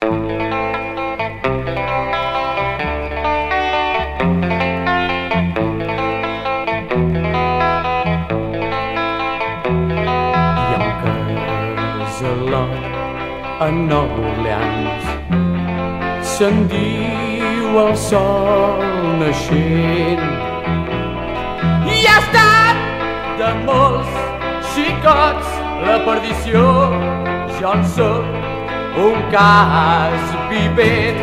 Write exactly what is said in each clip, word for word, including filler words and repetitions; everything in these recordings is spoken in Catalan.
A Nova Orleans se'n diu el sol naixent i ha estat de molts xicots la perdició. Jo en soc un cas vivent.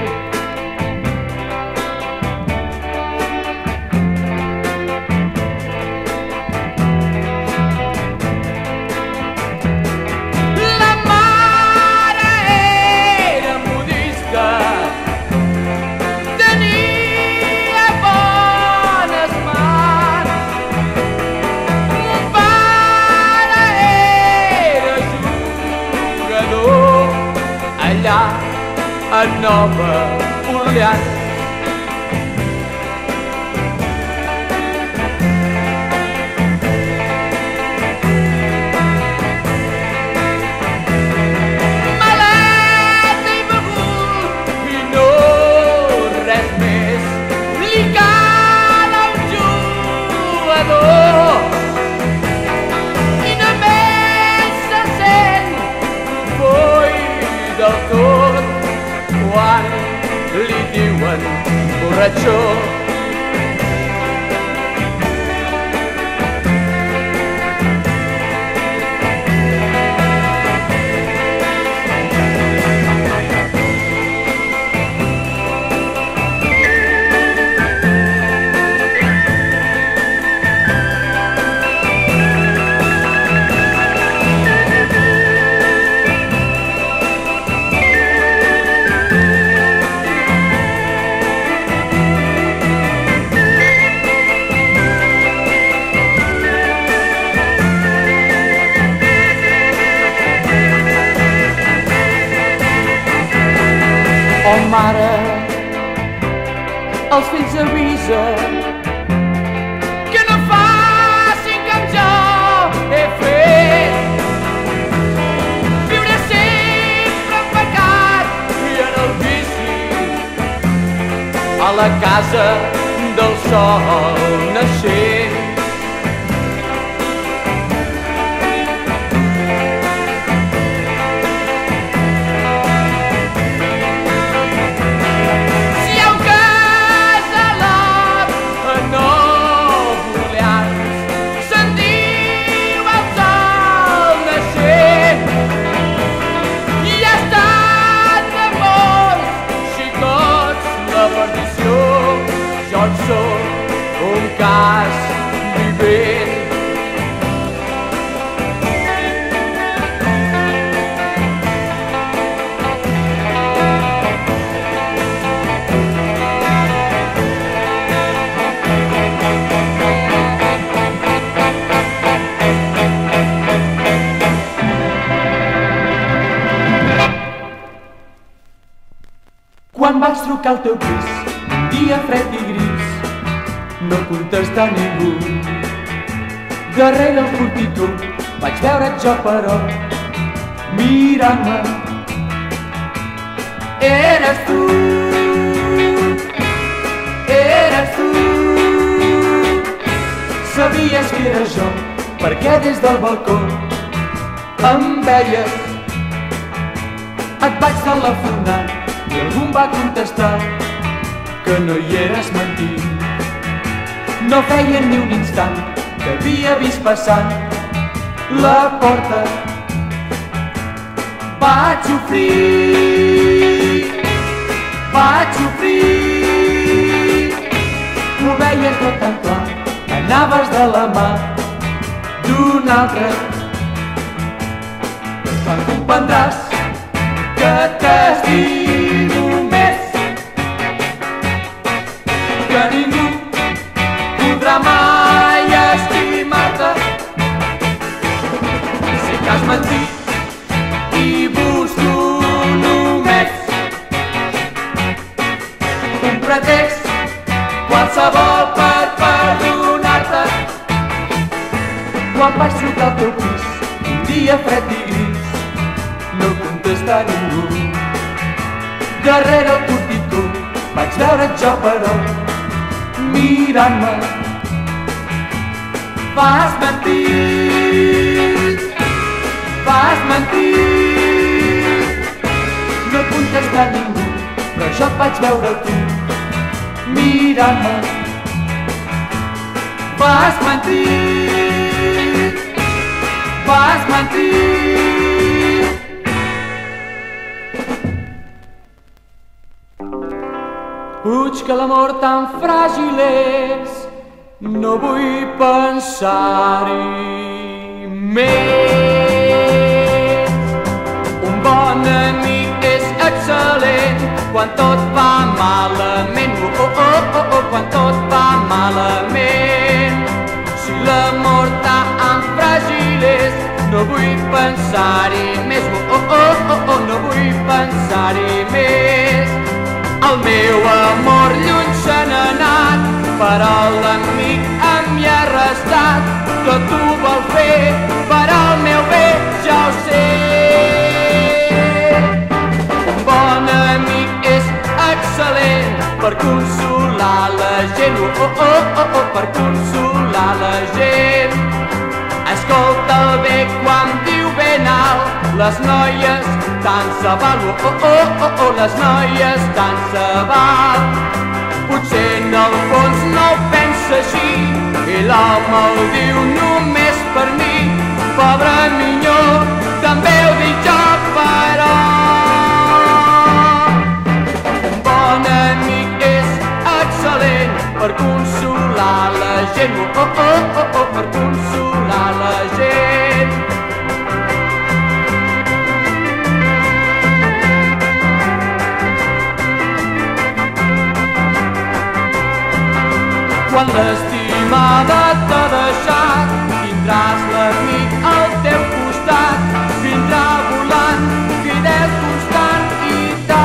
A Nova Orleans maleta i begut i no res més li cal a un jugador i només se sent boi del tot quan li diuen borratxó. Oh, mare, els fills avisa que no facin com jo he fet. Viure sempre en pecat i en el vici a la casa del sol naixent. Jo en soc un cas vivent. Quan vaig trucar al teu pis, un dia fred i gris, no contesta ningú. Darrere el portítol vaig veure't jo, però mirant-me eres tu, eres tu. Sabies que era jo, perquè des del balcó em veies. Et vaig telefonar i algú em va contestar que no hi eres mentint. No feia ni un instant que havia vist passant la porta. Vaig ofrir, vaig ofrir. Ho veia tot tan clar, anaves de la mà d'un altre. Quan comprendràs que t'estimo més que ningú podrà mai estimar-te. Sé que has mentit i busco només un pretext qualsevol per perdonar-te. Quan vaig trucar al teu pis, un dia fred i gris, no contesta ningú. darrere el porticó vaig veure jo però mirant-me. Vas mentir, vas mentir. No he contestat ningú, però jo et vaig veure tu mirant-me. Vas mentir, vas mentir. Puig que l'amor tan fràgil és, no vull pensar-hi més. Un bon amic és excel·lent quan tot va malament, oh, oh, oh, oh, oh, quan tot va malament. Si l'amor tan fràgil és, no vull pensar-hi més, oh, oh, oh, oh, oh, no vull pensar-hi més. El meu amor lluny se n'ha anat, però l'amic em hi ha restat. Tot ho vol fer per al meu bé, ja ho sé. Un bon amic és excel·lent per consolar la gent, oh, oh, oh, oh, per consolar la gent. Escolta'l bé quan diu ben alt, les noies tant se val, oh, oh, oh, oh, les noies tant se val. Potser en el fons no ho pensa així, i l'home ho diu només per mi. Pobre minyó, també ho dic jo, però un bon amic és excel·lent per consolar la gent, oh, oh, oh, oh, per consolar la gent. Quan l'estimada t'ha deixat, tindràs l'amic al teu costat. Vindrà volant, fidel, constant i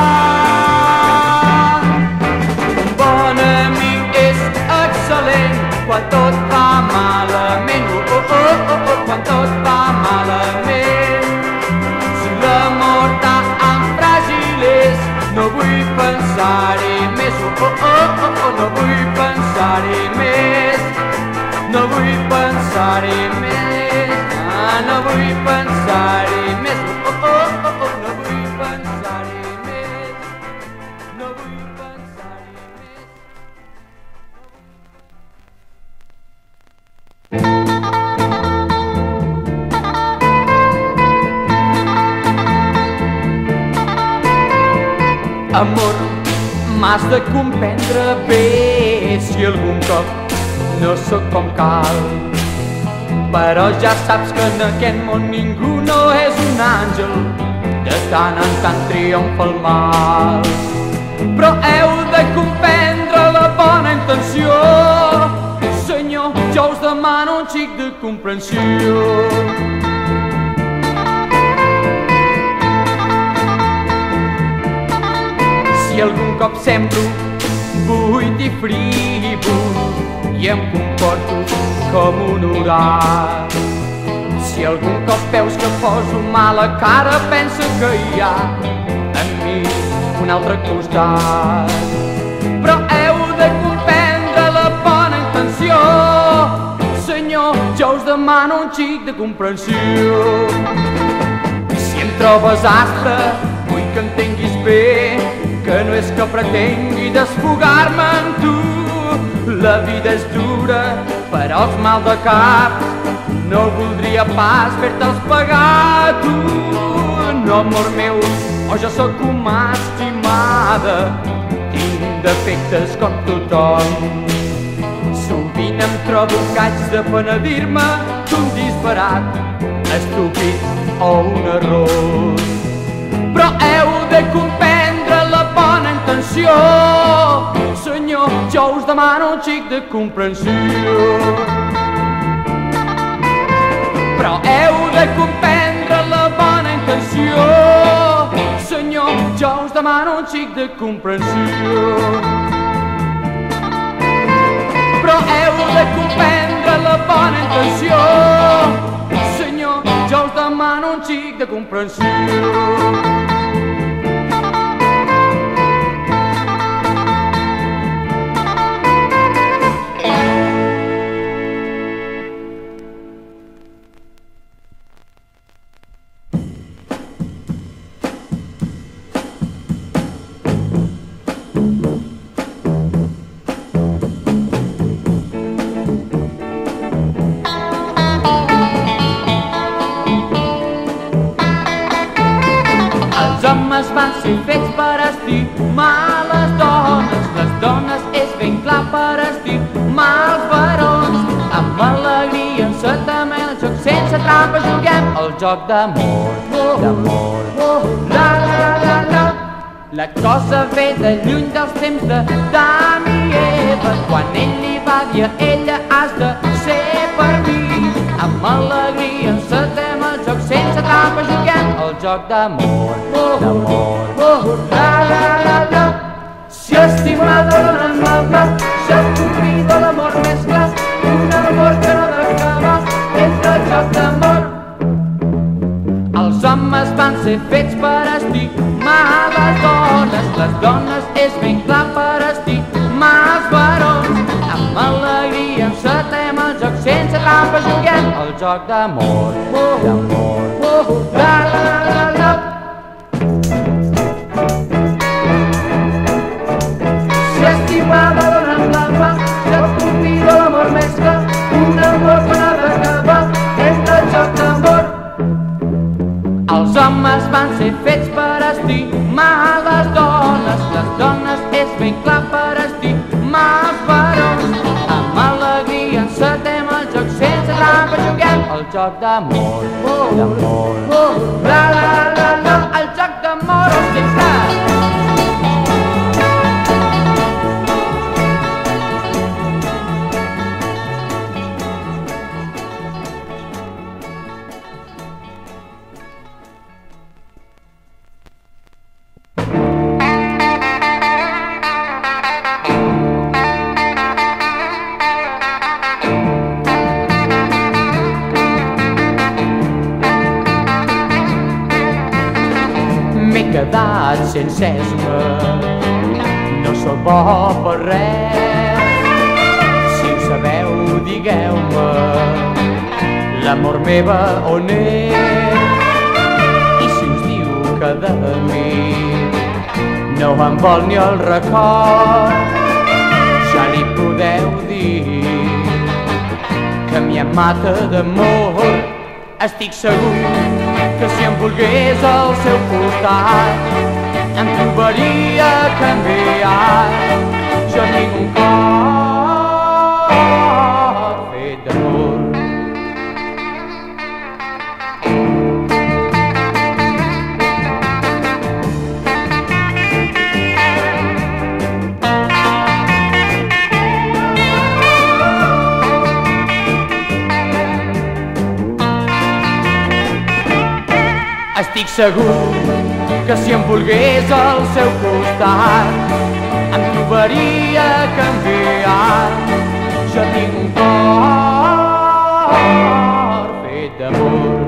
tant. Un bon amic és excel·lent quan tot va malament, oh, oh, oh, oh, oh, quan tot va malament. Si l'amor tan fràgil és, no vull pensar-hi més, oh, oh, oh, oh, no vull pensar-hi més, no vull pensar-hi més, ah, no vull pensar-hi més, oh, oh, oh, oh, no vull pensar-hi més, no vull pensar-hi més. Amor, m'has de comprendre bé si algun cop no sóc com cal. Però ja saps que en aquest món ningú no és un àngel, de tant en tant triomfa el mal. Però heu de comprendre la bona intenció, senyor, jo us demano un xic de comprensió. Si algun cop semblo buit i frívol i em comporto com un orat, si algun cop veus que poso mala cara, pensa que hi ha en mi un altre costat. Però heu de comprendre la bona intenció, senyor, jo us demano un xic de comprensió. Si em trobes aspre, vull que entenguis bé que no és que pretengui desfogar-me en tu. La vida és dura, però els mal de cap no voldria pas fer-te'ls pagar a tu. No, amor meu, o jo sóc una estimada, tinc defectes com tothom. Sovint em trobo que haig de penedir-me d'un disbarat, estúpid o un error. Però heu de comprendre la bona intenció, senyor, jo us demano un xic de comprensió. Però heu de comprendre la bona intenció, senyor, jo us demano un xic de comprensió. Però heu de comprendre la bona intenció, senyor, jo us demano un xic de comprensió. ser fets per estimar les dones. Les dones és ben clar per estimar els barons. Amb alegria encetem el joc, sense trampa juguem el joc d'amor, d'amor. La la la la. La cosa ve de lluny dels temps d'Adam i Eva, quan ell li va dir a ella has de ser per mi. Amb alegria encetem el joc, sense trampa juguem el joc d'amor, d'amor. La la la la. Si estimada dona en la mà, s'escombrida l'amor més clar, un amor que no d'acaba, és el joc d'amor. Els homes van ser fets per estimar les dones. Les dones és ben clar per estimar els barons. Amb alegria encetem el joc, sense trampa juguem el joc d'amor, d'amor. La la la la. Si estimada dona en la mà, s'escombrida l'amor més clar, un amor que no d'acaba, és el joc d'amor. Els homes van ser fets per estimar les dones. Les dones és ben clar per estimar els barons. Amb alegria encetem el joc, sense trampa juguem el joc d'amor, d'amor. La la la la. El joc d'amor és l'estat. M'he quedat sense esma, no sóc bo per res. Si ho sabeu, digueu-me, l'amor meva on és? I si us diu que de mi no em vol ni el record, ja li podeu dir que m'hi mata d'amor. Estic segur que si em volgués al seu costat em trobaria canviat. Jo tinc un cor fet d'amor. Estic segur que si em volgués al seu costat em trobaria canviat. Jo tinc un cor fet d'amor.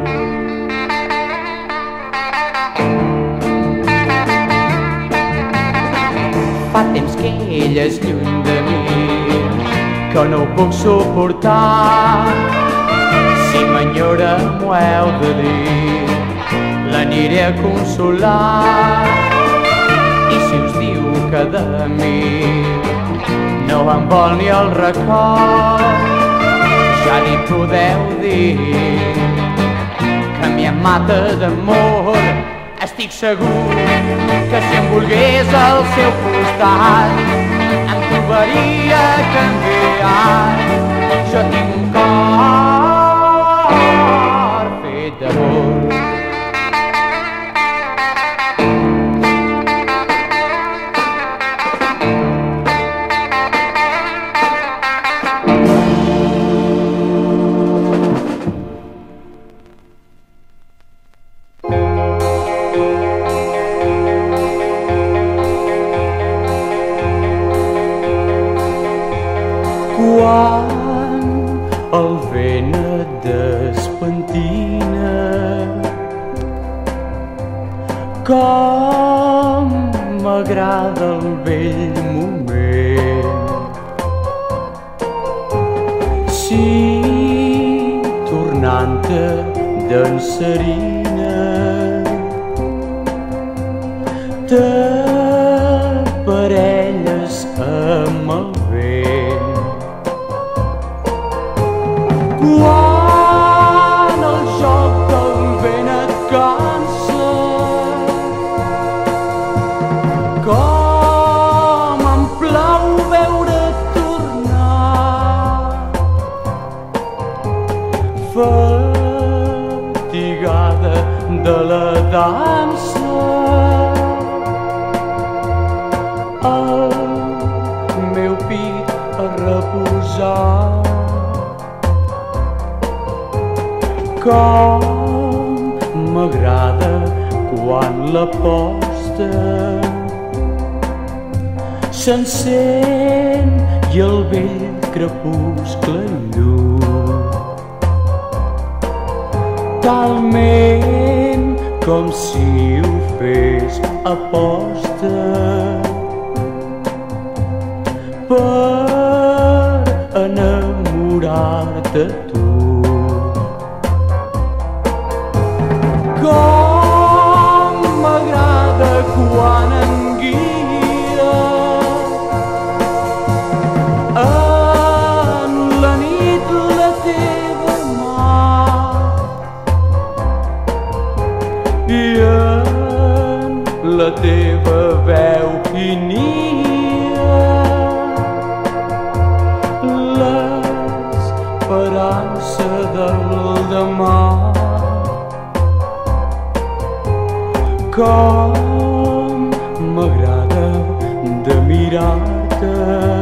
Fa temps que ella és lluny de mi, que no ho puc suportar. Si m'enyora m'ho heu de dir, l'aniré a consolar. I si us diu que de mi no em vol ni el record, ja li podeu dir que m'hi mata d'amor. Estic segur que si em volgués al seu costat em trobaria canviat. Jo tinc un cor fet d'amor. Quan el vent et despentina, com m'agrada el vell moment. Si tornant-te dansarina t'aparelles amb el vent. Quan el joc del vent et cansa, esperança. El meu pit a reposar. Com m'agrada quan la posta s'encén i el vell crepuscle lluny, talment com si ho fes aposta per enamorar-te tu. Com m'agrada quan em guia en la nit la teva mà i en la teva veu hi nia l'esperança del demà. Com m'agrada de mirar-te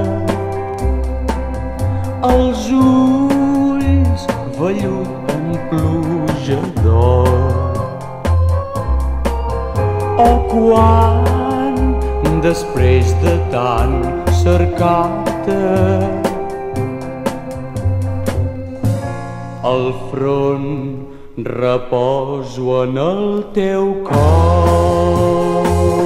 els ulls vellut en pluja d'or, o quan després de tant cercar-te el front reposo en el teu cor.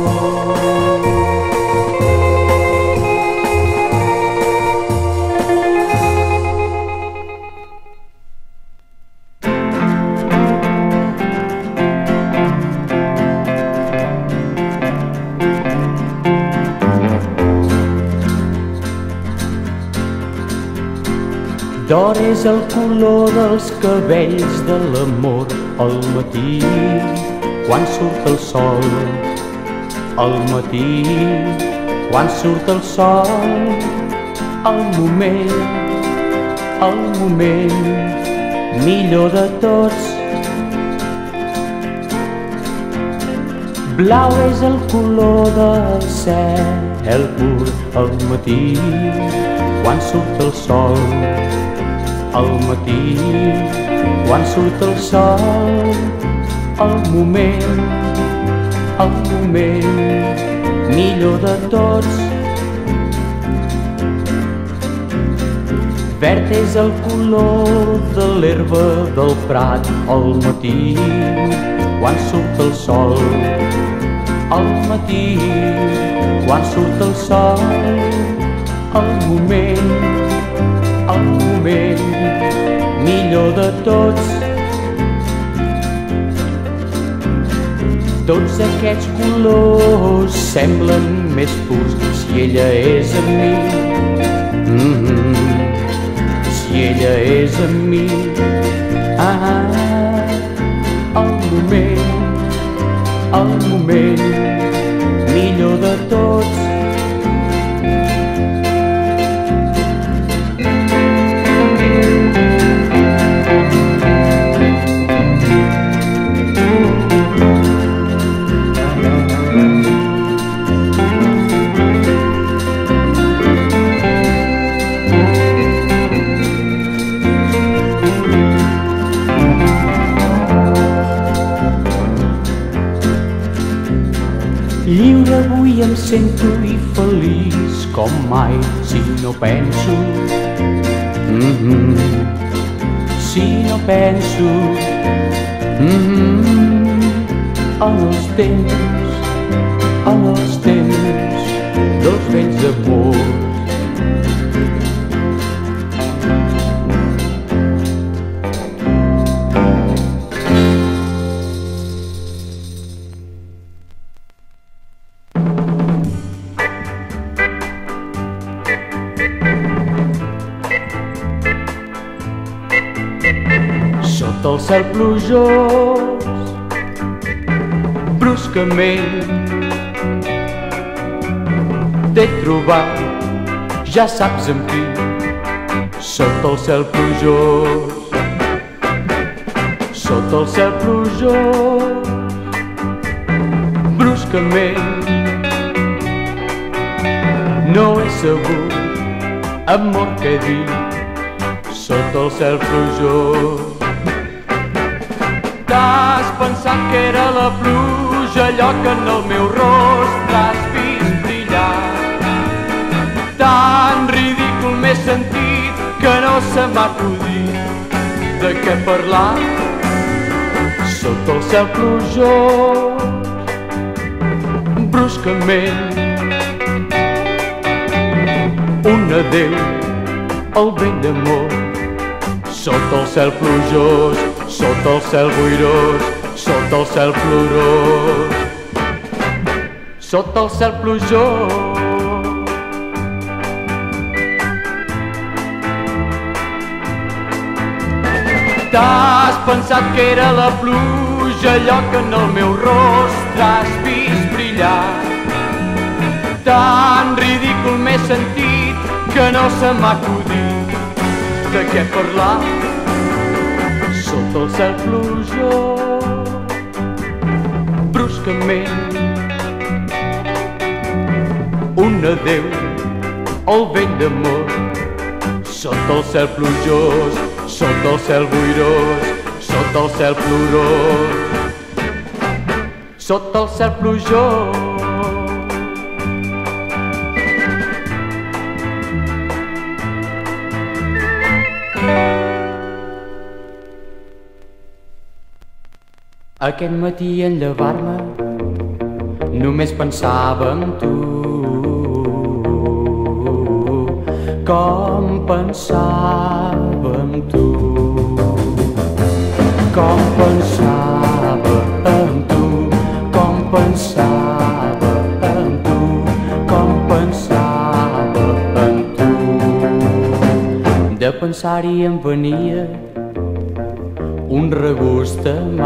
D'or és el color dels cabells de l'amor al matí, quan surt el sol. Al matí, quan surt el sol, el moment, el moment millor de tots. Blau és el color del cel pur al matí, quan surt el sol. Al matí, quan surt el sol, el moment, el moment millor de tots. Verd és el color de l'herba del prat al matí, quan surt el sol. Al matí, quan surt el sol, el moment, el moment millor de tots. Tots aquests colors semblen més purs si ella és amb mi. Mm-hmm. Si ella és amb mi. Ah, el moment, el moment millor de tots. Lliure avui em sento i feliç com mai, si no penso, mm-hmm. si no penso, mm-hmm. en els temps, en els temps dels vells amors. Sota el cel plujós, bruscament t'he trobat, ja saps amb qui. Sota el cel plujós, sota el cel plujós, bruscament. No he sabut, amor, què dir sota el cel plujós. T'has pensat que era la pluja allò que en el meu rostre has vist brillar. Tan ridícul m'he sentit que no se m'ha acudit de què parlar sota el cel plujós. Bruscament un adéu al vent d'amor sota el cel plujós, sota el cel boirós, sota el cel plorós, sota el cel plujós. T'has pensat que era la pluja allò que en el meu rostre has vist brillar. Tan ridícul m'he sentit que no se m'ha acudit de què parlar sota el cel plujós. Bruscament un adéu al vent d'amor sota el cel plujós, sota el cel boirós, sota el cel plorós, sota el cel plujós. Aquest matí en llevar-me només pensava en tu, com pensava en tu, com pensava en tu, com pensava en tu, com pensava en tu. De pensar-hi em venia un regust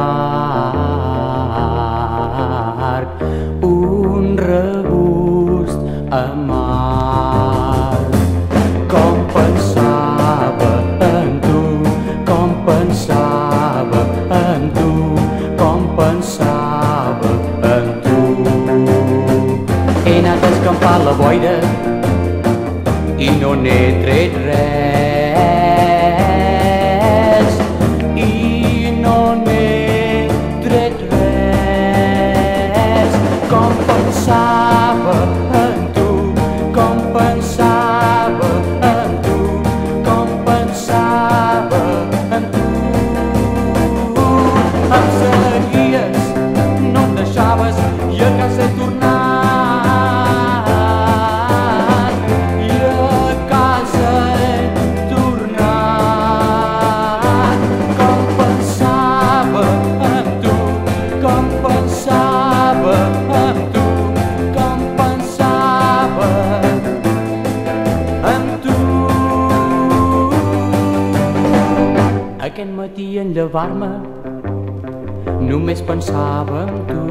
amarg, un regust amarg. Com pensava en tu, com pensava en tu, com pensava en tu. He anat a escampar la boira i no n'he tret res, i no n'he tret res. Com pensava en tu, com pensava en tu, com pensava en tu. Em seguies, no em deixaves i a casa he tornat, i a casa he tornat. Com pensava en tu, com pensava en tu, com pensava en tu. Aquest matí en llevar-me només pensava en tu,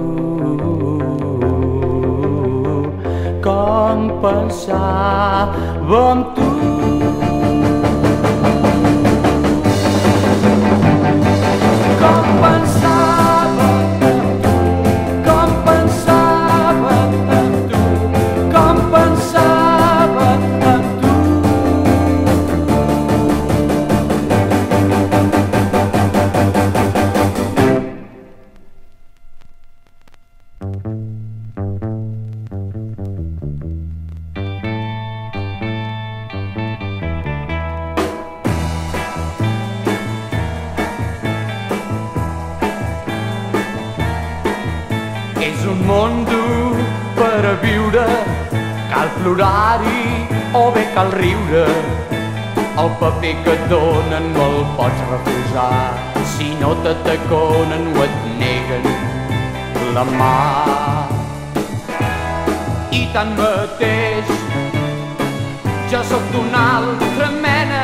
com pensava en tu. Com pensava en tu, com pensava en tu, com pensava en tu. És un món dur per a viure, cal plorar-hi o bé cal riure. El paper que et donen no el pots refusar, si no t'ataconen o et neguen la mà. I tanmateix jo sóc d'una altra mena,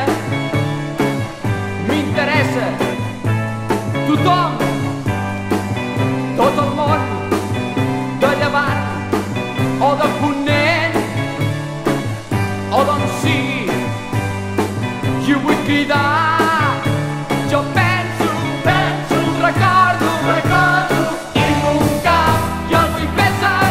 m'interessa tothom, tot el món, de llevant o de ponent o d'on sigui. Jo vull cridar, jo penso, penso, recordo, recordo, i un cap jo el vull pensar.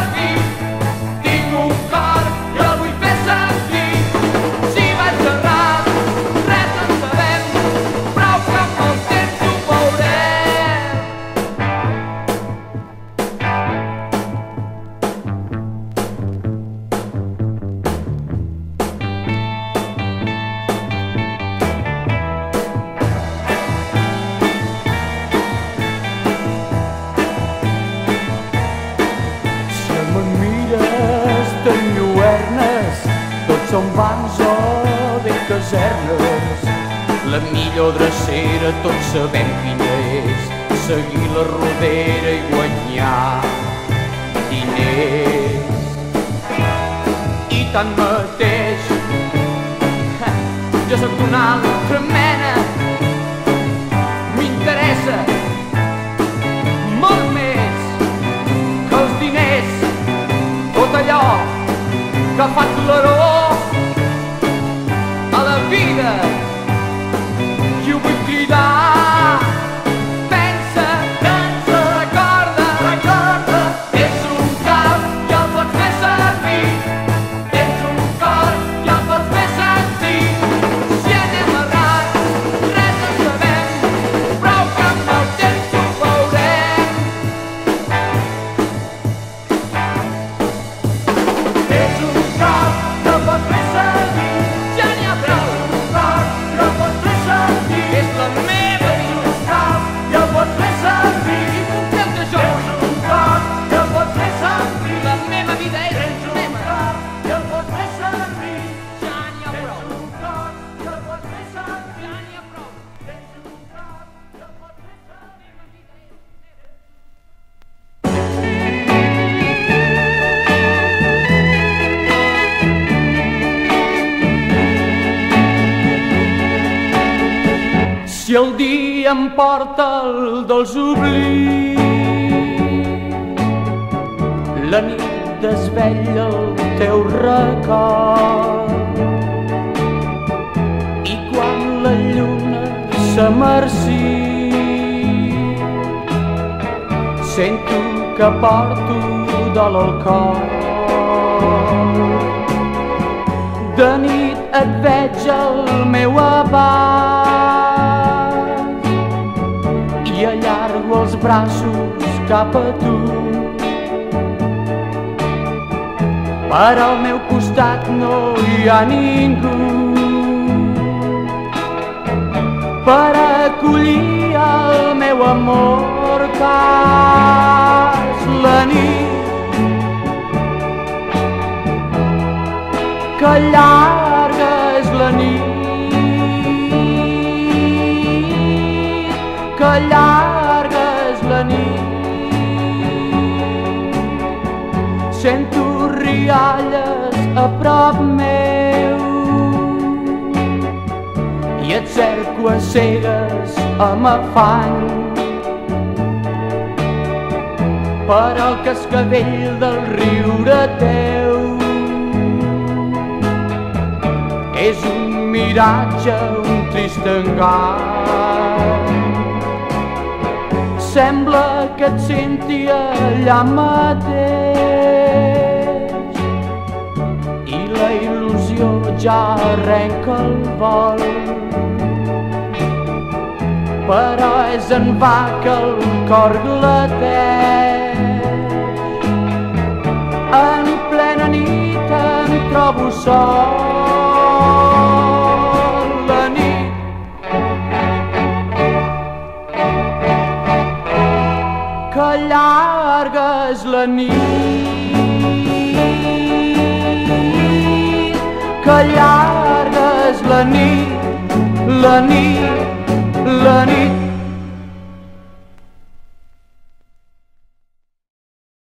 resten lluernes, tots són bancs o bé casernes. La millor drecera tots sabem quina és, seguir la rodera i guanyar diners. I tanmateix, jo soc d'una altra mena, m'interessa molt més que els diners, tot allò que fa claror a la vida. Jo vull cridar, pensa, pensa, recorda, recorda, ets un cap i el pots fer servir, ets un cor i el pots fer sentir. Si anem errat, res en sabem, prou que amb el temps ho veurem. Ets un cop i el pots fer servir, ja n'hi ha prou. És la meva ciutat i el pots fer servir. I confiem que jo ets un cop i el pots fer servir. La meva vida és meva i el pots fer servir. Ja n'hi ha prou. Ets un cop i el pots fer servir. Ja n'hi ha prou. Ets un cop i el pots fer servir. Si el dia em porta el dolç oblit, la nit desvetlla el teu record, i quan la lluna s'amarcí, sento que porto dol al cor. De nit et veig al meu abast i allargo els braços cap a tu. Per al meu costat no hi ha ningú per acollir el meu amor que és la nit que llarga és la nit, que llarga és la nit. Sento rialles a prop meu i et cerco a cegues amb afany per al cascavell del riure teu. És un miratge, un trist engany. Sembla que et senti allà mateix i la il·lusió ja arrenca el vol. Però és en va que el cor glateix. En plena nit em trobo sol, la nit que llarga és la nit, que llarga és la nit, la nit, la nit